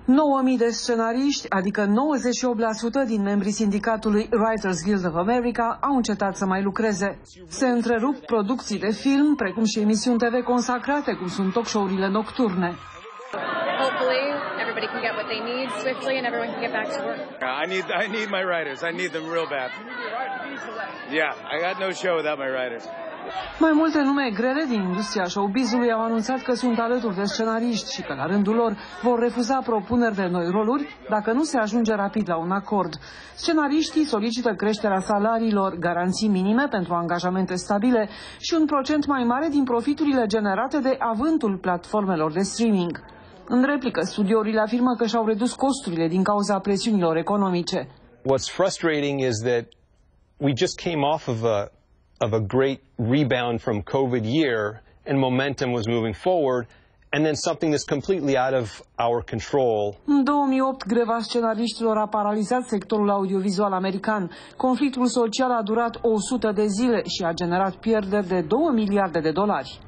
9.000 de scenariști, adică 98% din membrii sindicatului Writers Guild of America, au încetat să mai lucreze. Se întrerup producții de film, precum și emisiuni TV consacrate, cum sunt talk show-urile nocturne. Hopefully, everybody can get what they need swiftly and everyone can get back to work. I need my writers. I need them real bad. Yeah, I got no show without my writers. Mai multe nume grele din industria showbizului au anunțat că sunt alături de scenariști și că la rândul lor vor refuza propuneri de noi roluri dacă nu se ajunge rapid la un acord. Scenariștii solicită creșterea salariilor, garanții minime pentru angajamente stabile și un procent mai mare din profiturile generate de avântul platformelor de streaming. În replică, studiourile afirmă că și-au redus costurile din cauza presiunilor economice. What's frustrating is that we just came off of a great rebound from COVID year and momentum was moving forward, and then something that's completely out of our control. În 2008, greva scenariștilor a paralizat sectorul audiovizual american. Conflictul social a durat 100 de zile și a generat pierderi de $2 miliarde.